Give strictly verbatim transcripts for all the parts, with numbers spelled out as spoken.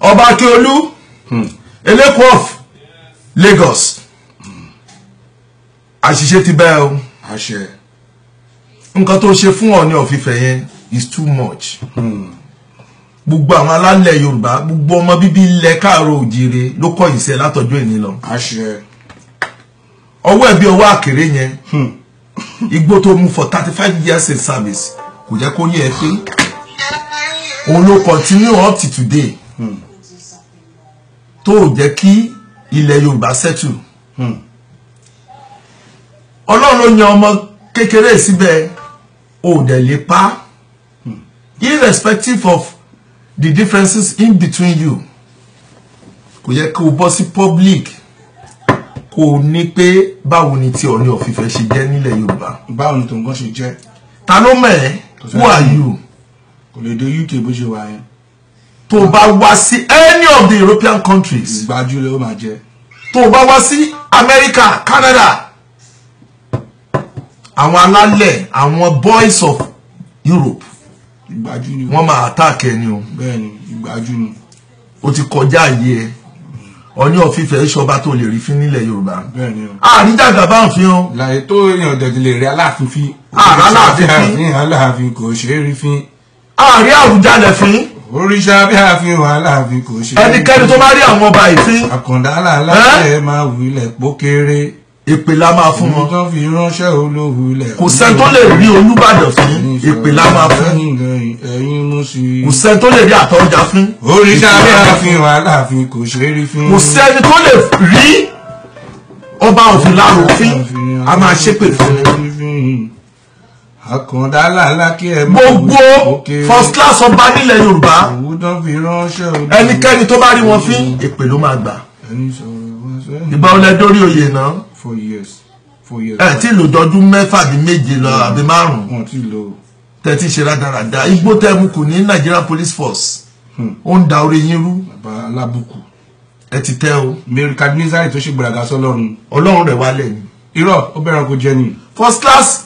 Oba Akeolu, Oba of Lagos. Àṣìṣe ti bẹ́ẹ̀ o. Àṣẹ. Nǹkan tó ṣe fún Ooni of Ife yẹn is too much. Gbogbo àwọn alálẹ̀ Yorùbá, gbogbo ọmọ bíbí ilẹ̀ Káàárọ̀ Oòjíire ló kọ̀ yìí ṣe látọjọ́ ìní lọ. Àṣẹ. Ọwọ́ ẹ̀bí ọwọ́ àkèré yẹn. Igbó tó mú for thirty-five years in service kò jẹ́ kó yẹ pé òun ló continue up to today. Tó jẹ́ kí ilẹ̀ Yorùbá settle. Ọlọ́run ló yan ọmọ kékeré síbẹ̀ ó dẹ̀ lè pa, irrespective of the differences in between you. Kò yẹ kó bọ́ sí public kò ní pé báwo ni tí Ooni of Ife ṣe jẹ́ nílẹ̀ Yorùbá. Báwo ni tó nǹkan ṣe jẹ́? Ta ló mọ̀ ẹ́? Who are you? Kò lè dé U K bó ṣe wà yẹn. Tó bá wá sí any of the European countries. Ìgbájú ló máa jẹ́. Tó bá wá sí America, Canada. Àwọn alálẹ̀, àwọn boys of Europe. Ìgbájú ni. Wọ́n máa attack ẹni o. Bẹ́ẹ̀ni, ìgbájú ni. Ó ti kọjá ayé ẹ. Ooni of Ife ṣọba tó lè rí fín nílẹ̀ Yorùbá. Bẹ́ẹ̀ni o. Àríjàgà bá ń fi hàn. Láyé tó èèyàn dẹ̀dẹ̀ lè rí Aláàfin fi. Aláàfin fi. Aláàfin kò ṣe é rí fín. Àrí Àwùjalẹ̀ fín. Òrìṣà bí àfihàn Aláàfin kò ṣe é rí fín. Ẹnikẹ́ni tó bá rí àwọn ọba ìfín. Àkàndá aláàlẹ́ máa wulẹ̀ pókéré. Èpè la máa fún wọn. Tó fi ránṣẹ́ olówulẹ̀. Kò sẹ́ni tó lè rí Olúbàdàn fín. Èpè la máa fún. Ẹ̀yin mú sí. Kò sẹ́ni tó lè rí Àtọ̀ọ̀jà fín. Òrìṣà bí àfihàn Aláàfin kò ṣe é rí fín. Kò sẹ́ni tó lè rí Oba of Lagos fín. A máa ṣépè fún. Àkàndá aláàlá kí ẹ mọ̀. Gbogbo first class ọba nílẹ̀ Yorùbá. Òwúdán fi ránṣẹ́ olówulẹ̀. Ẹnikẹ́ni tó bá rí wọn fín, èpè ló máa gbà. Ìgbà wo lẹ dórí oyè náà? Four years. Four years. Ẹ tí lò dọdún mẹ́fà bí méje lọ àbí márùn. Wọ́n ti lò. Tẹ́tí ṣe rádaràda. Igbó tẹ́mu kù ní Nigeria Police Force. Ó ń da orí yín rú. Bàbá alábùkù. Ẹ ti tẹ́ o. Mẹ́ríkà Nizari tó ṣe gbàràgà sọ́lọ́run. Ọlọ́run rẹ̀ wálẹ̀ ni. Irọ́ ó bẹ̀rẹ̀ kó jẹ́ ni. First class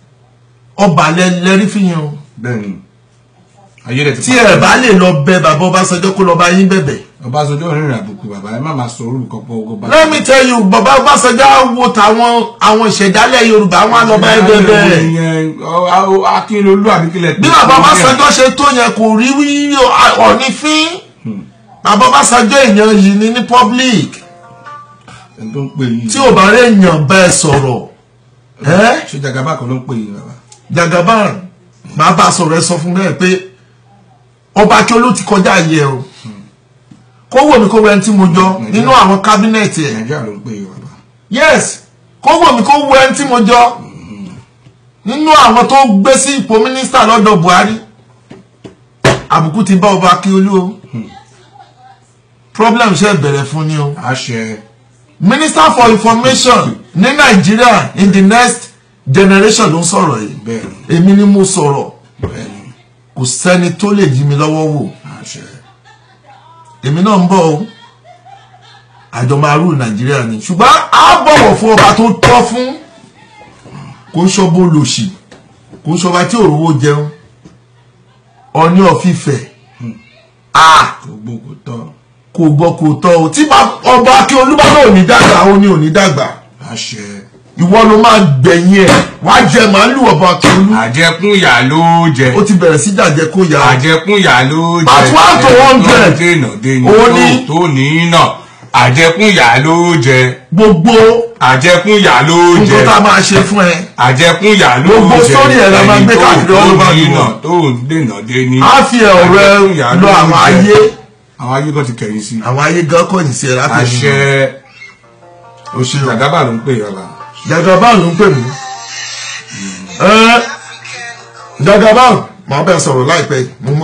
ọba lẹ́rí fihàn o. Bẹ́ẹ̀ni. Ayé rẹ̀ ti tí ẹ bá lè lọ bẹ bàbá Ọbásanjọ́ kó lọ bá yín bẹ̀bẹ̀. Ọbásanjọ́ rìnrìn àbùkù bàbá ẹ má máa sọ orúkọ pọ̀ ọgọ́ bá. Let me tell you, bàbá Ọbásanjọ́ wo tàwọn àwọn ìṣẹ̀dálẹ̀ Yorùbá wọn lọ bá ẹ bẹ̀bẹ̀. Akínlolú àbíkílẹ̀. Bí bàbá Ọbásanjọ́ ṣe tó yẹn kò rí wí Ọọ̀ni fín. Bàbá Ọbásanjọ́ èèyàn yìí ni ní public. Tí ò bá rí èèyàn bẹ́ẹ̀ sọ̀rọ̀. Ṣé Jagaba kan ló ń pè yín bàbá? Jagaba máa bá sọ̀rọ̀ ẹ sọ fún bẹ́ẹ̀ pé Ọba Akeolu ti kọjá ayé o. Kó wò mí kó wẹ́n tí mo jọ nínú àwọn kábínẹ̀tì ẹ̀. Nàìjíríà ló ń pè yín bàbá. Yes, kó wò mí kó wẹ́n tí mo jọ nínú àwọn tó gbé sí ipò mínísítà lọ́dọ̀ Buhari. Àbùkù ti bá Ọba Akeolu o. Problem ṣe bẹ̀rẹ̀ fún ni o. Àṣẹ. Minister for Information ní Nàìjíríà in the next generation ló ń sọ̀rọ̀ yìí. Bẹ́ẹ̀ni. Èmi ni mo sọ̀rọ̀. Bẹ́ẹ̀ni. Kò sẹ́ni tó lè jí mi lọ́wọ́ wò. Àṣẹ. Èmi náà ń bọ̀ o. Àjọ máa rú Nàìjíríà ni. Ṣùgbọ́n a bọ̀wọ̀ fún ọba tó tọ́ fún. Kò ń ṣọbó lòṣì. Kò ń ṣọba tí òrówó jẹun. Ooni of Ife. Ah! Kò gbọ́ kò tọ́. Kò gbọ́ kò tọ́ o. Tí Ọba Akeolu bá náà ò ní dàgbà, ó ní ò ní dàgbà. Àṣẹ. Ìwọ ló máa gbẹ̀yìn ẹ̀. Wá jẹ màálù Ọba Akeolu. Àjẹkún ìyà ló jẹ. Ó ti bẹ̀rẹ̀ sí jàjẹ́ kó yà. Àjẹkún ìyà ló jẹ. Part one to hundred. Dènà dènà tó ní náà. Àjẹkún ìyà ló jẹ. Gbogbo. Àjẹkún ìyà ló jẹ. Nǹkan tá a máa ṣe fún ẹ. Àjẹkún ìyà ló jẹ. Gbogbo sórí ẹ̀ la máa gbé káàkiri ọlọ́ba àdúgbò. Tó dènà dènà. A fi ọ̀rẹ́ lọ àwọn ayé. Àwọn ayé kan ti kẹ̀yìn sí. Àwọn ayé gan kọ̀yìn sí ẹ láti ẹnu. Àṣẹ. Oṣù Jagaba ló ń pè yàrá. Jagaba ló ń pè mí. Jagaba màá bẹ sọ̀rọ̀ láìpẹ́.